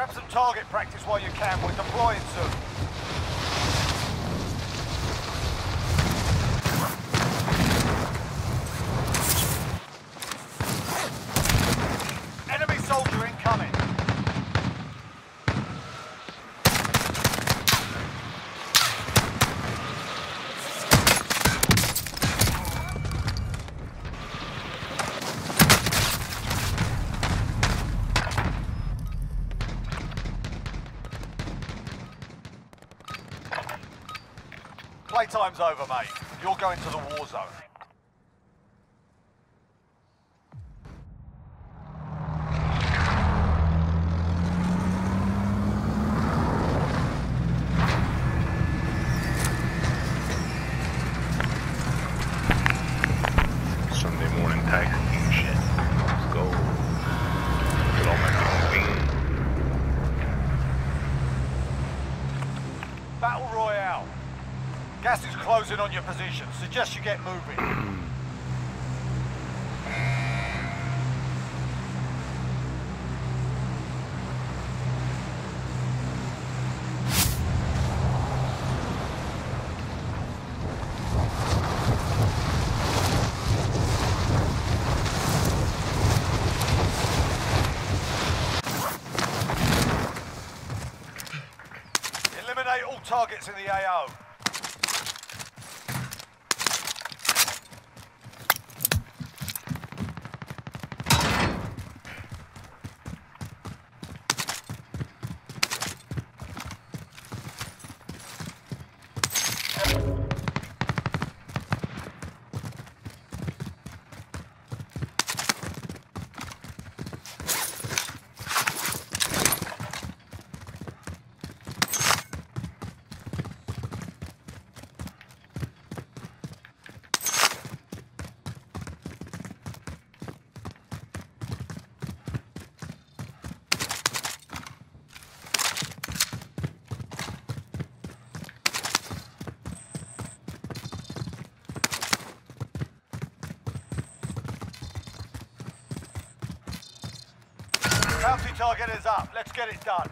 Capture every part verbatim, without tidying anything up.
Grab some target practice while you can. We're deploying soon. Enemy soldier incoming. Playtime's over, mate. You're going to the war zone. Sunday morning taxi shit. Let's go. Get all my things being. Battle Royale. Gas is closing on your position. Suggest you get moving. Eliminate all targets in the A O. Bounty target is up. Let's get it done.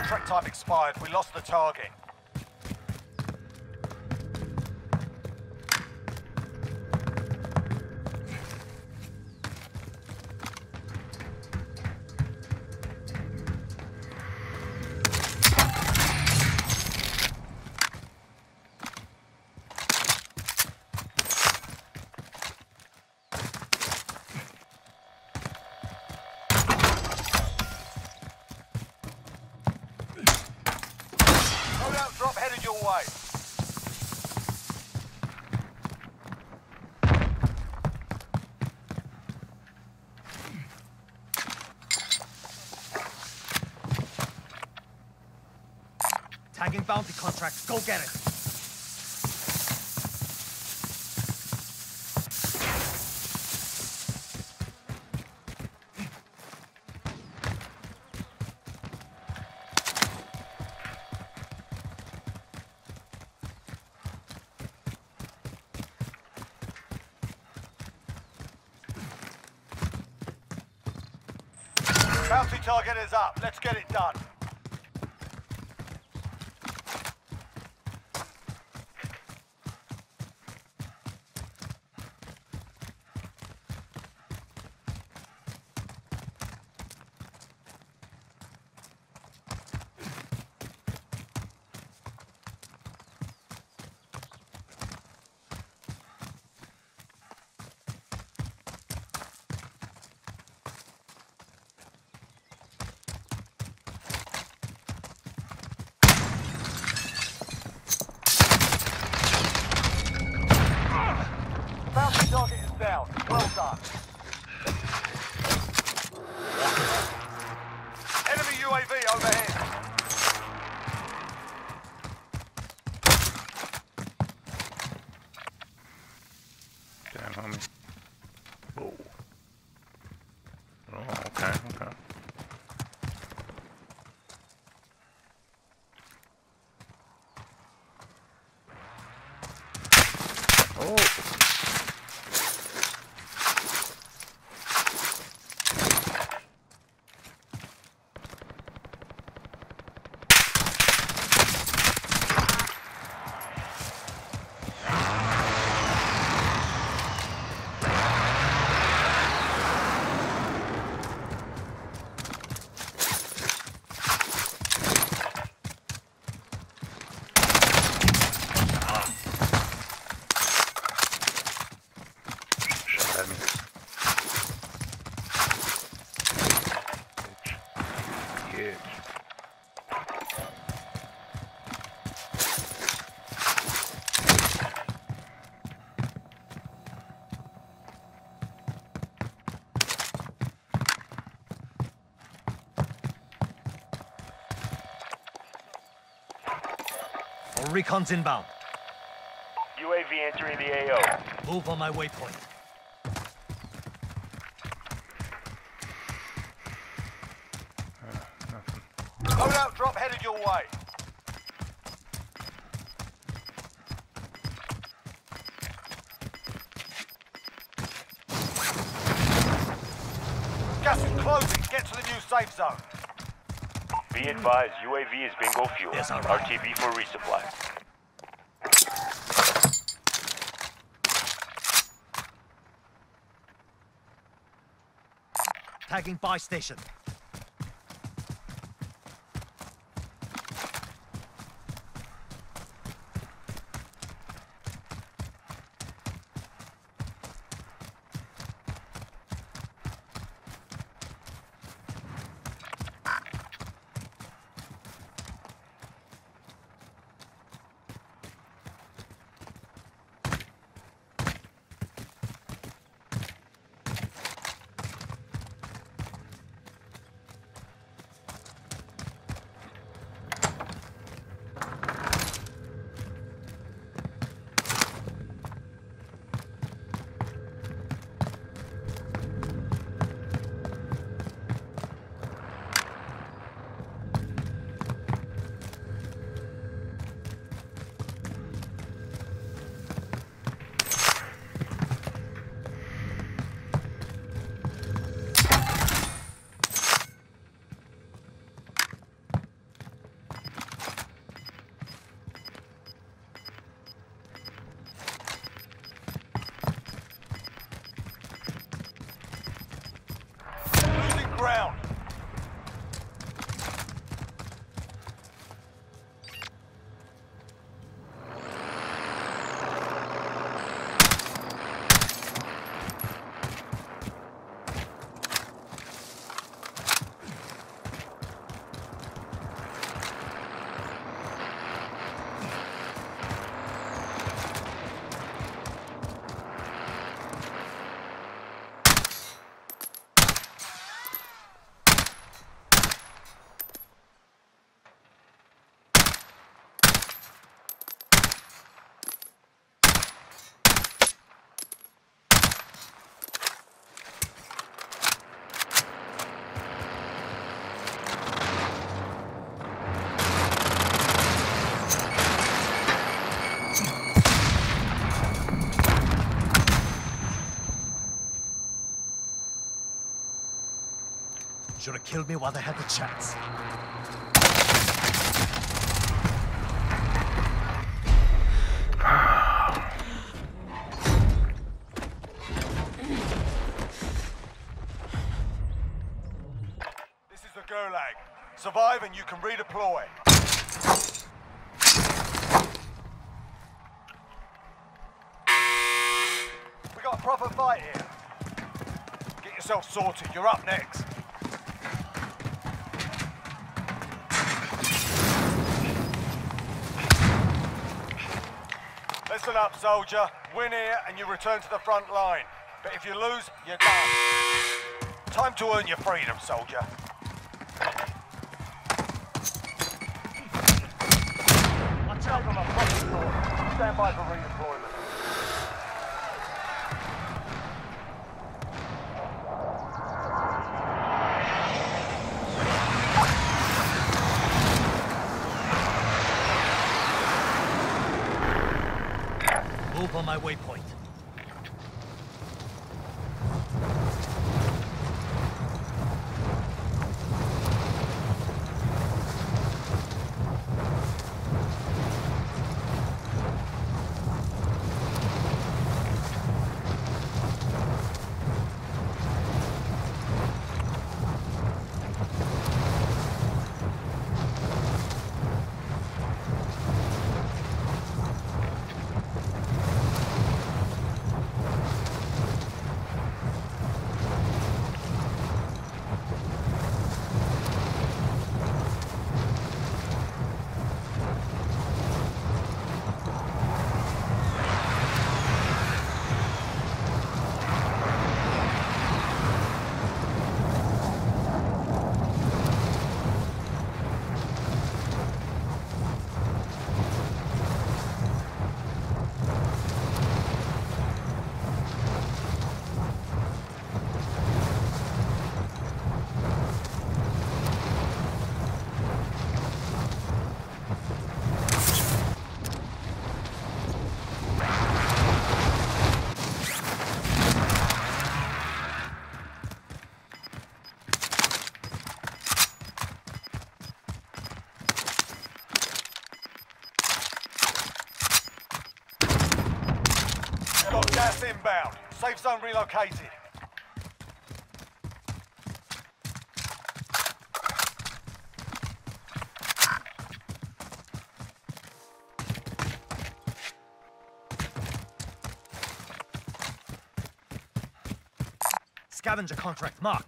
Contract time expired. We lost the target. Drop headed your way. Tagging bounty contracts. Go get it. Bounty target is up. Let's get it done. Bounty target is down. Well done. Enemy U A V overhead. Damn, homie. Oh. Oh, okay, okay. Oh. All recon's inbound. U A V entering the A O. Move on my waypoint. Loadout drop headed your way. Gas is closing. Get to the new safe zone. Be advised, U A V is bingo fuel. Yes, all R right. T B for resupply. Tagging buy station. Should have killed me while they had the chance. This is the Gulag. Survive and you can redeploy. We got a proper fight here. Get yourself sorted, you're up next. Listen up, soldier. Win here and you return to the front line. But if you lose, you're done. Time to earn your freedom, soldier. Watch out! From a fucking door. Stand by for redeployment. Move on my waypoint. Got gas inbound. Safe zone relocated. Scavenger contract marked.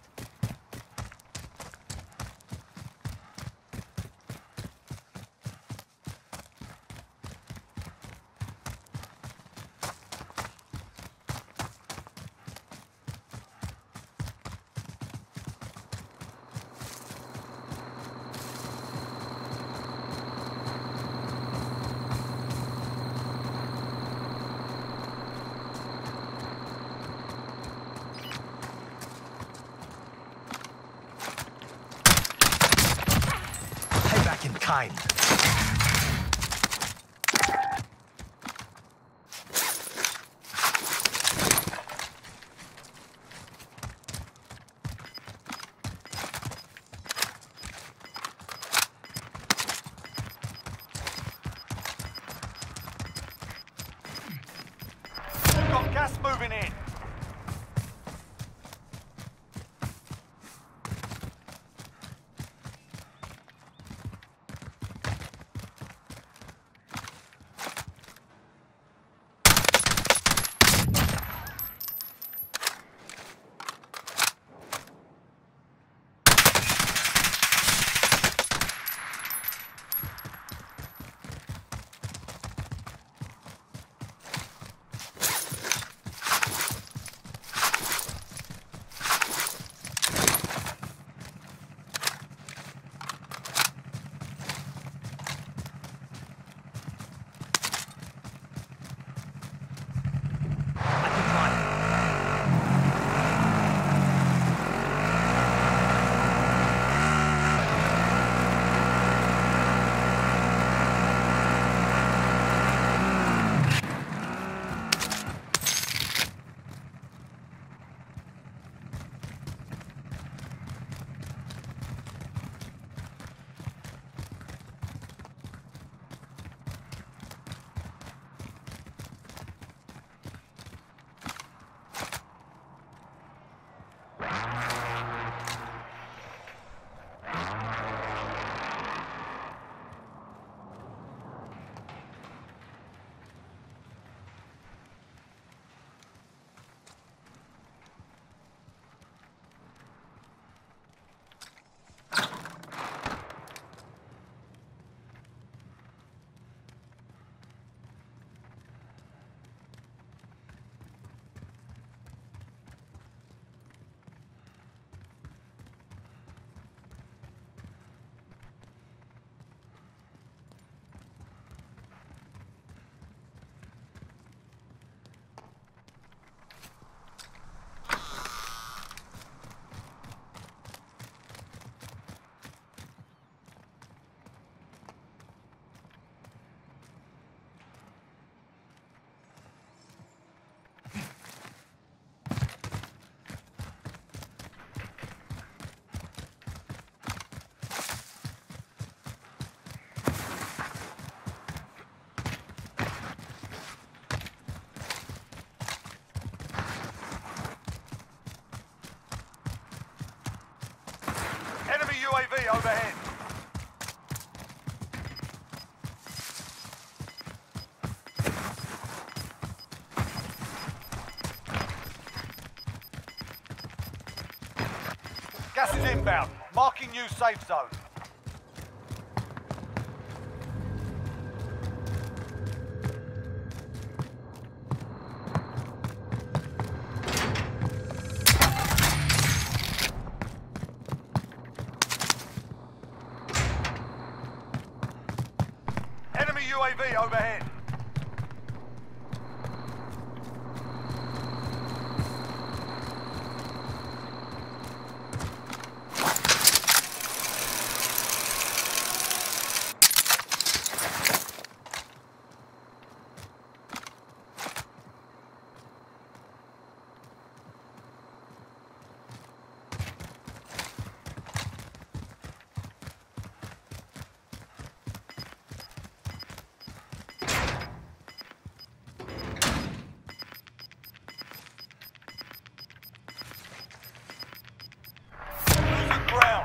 Payback in kind. Got gas moving in. U A V overhead. Gas is inbound. Marking new safe zone. Enemy U A V overhead. Losing ground.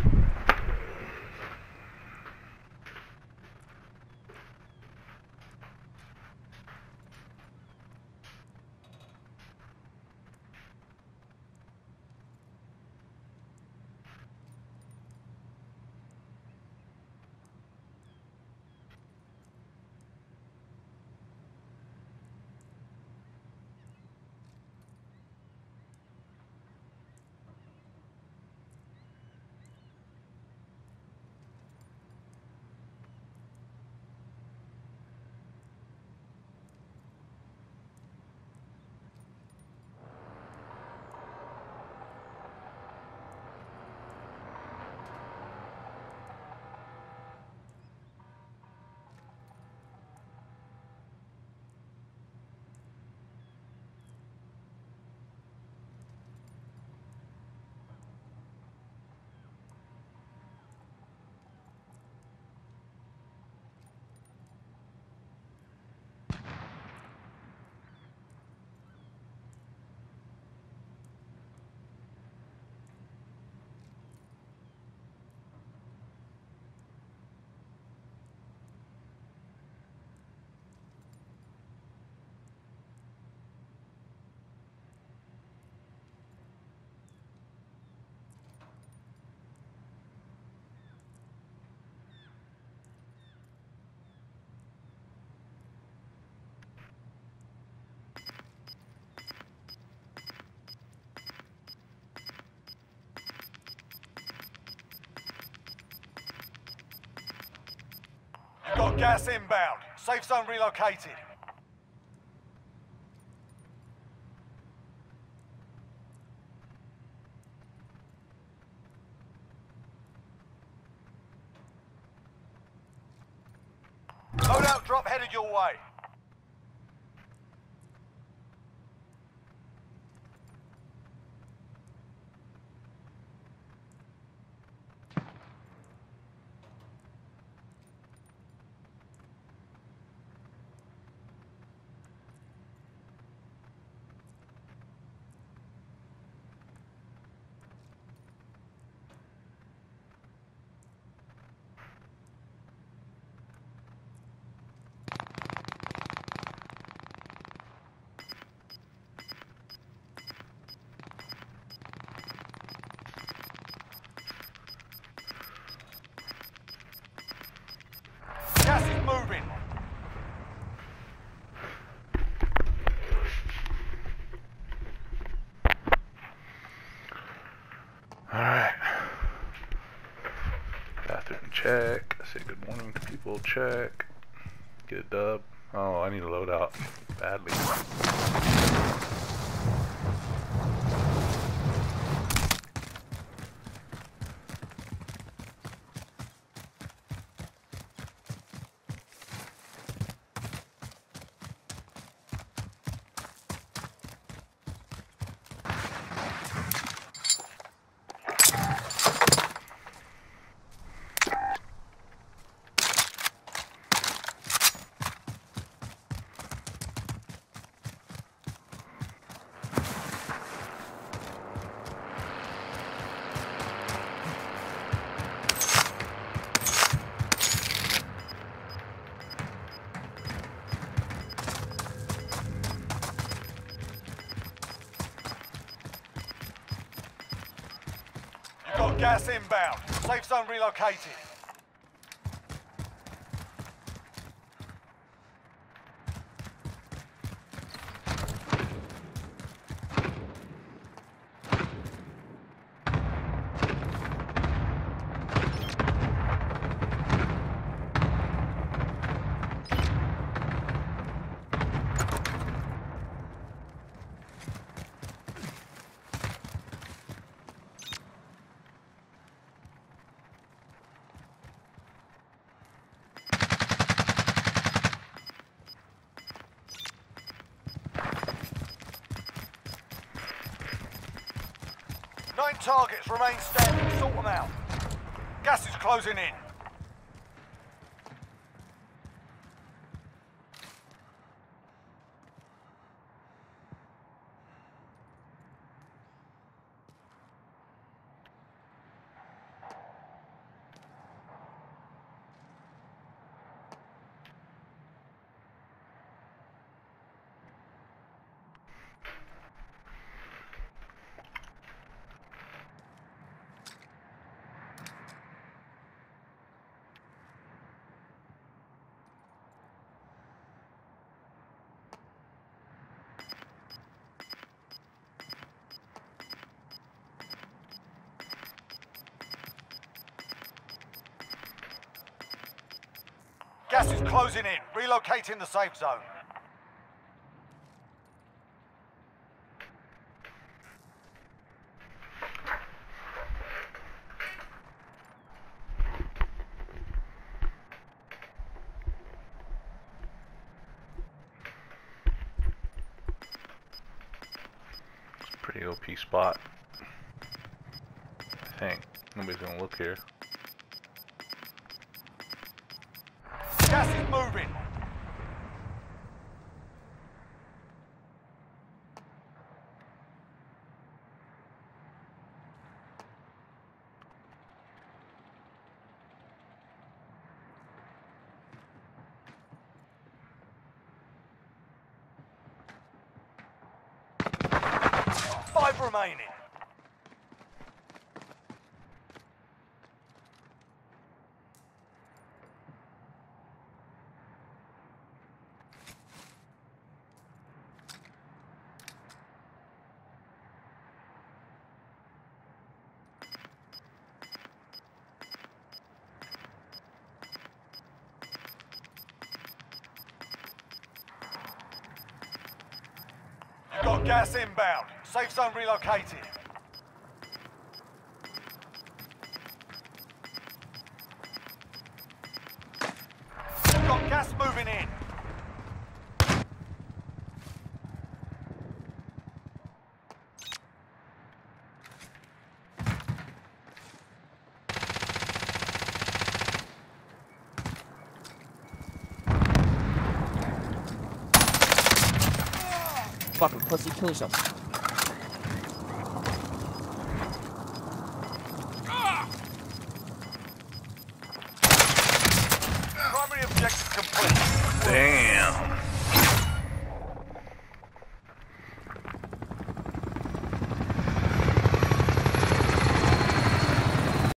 You've got gas inbound. Safe zone relocated. Loadout drop headed your way. Gas is moving. Alright. Bathroom check. Say good morning to people check. Get a dub. Oh, I need to load out badly. gas inbound. Safe zone relocated. Nine targets remain standing. Sort them out. Gas is closing in. Gas is closing in. Relocating the safe zone. It's a pretty O P spot. I think. Nobody's gonna look here. Gas is moving. Five remaining. Got gas inbound. Safe zone relocated. Got gas moving in. Fucking pussy, kill yourself. Primary objective complete. Damn.